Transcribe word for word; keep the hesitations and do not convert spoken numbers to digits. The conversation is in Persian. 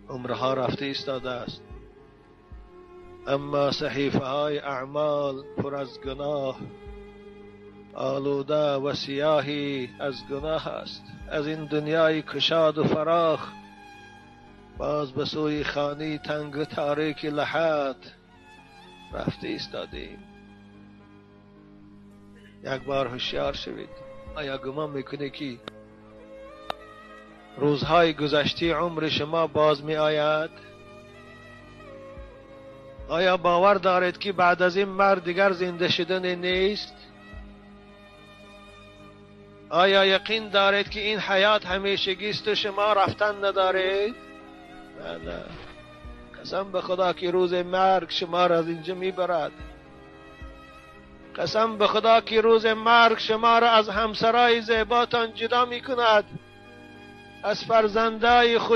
عمرها رفته ایستاده است، اما صحیفه های اعمال پر از گناه، آلوده و سیاهی از گناه است. از این دنیای کشاد و فراخ باز به سوی خانه تنگ و تاریک لحد رفته ایستادیم. یک بار هوشیار شوید. آیا گمان میکنه که روزهای گذشته عمر شما باز می آید؟ آیا باور دارید که بعد از این مرگ دیگر زنده شدن نیست؟ آیا یقین دارید که این حیات همیشگی است و شما رفتن ندارید؟ نه نه، قسم به خدا که روز مرگ شما را از اینجا میبرد. قسم به خدا که روز مرگ شما را از همسرای زیباتان جدا میکند، از فرزندای خود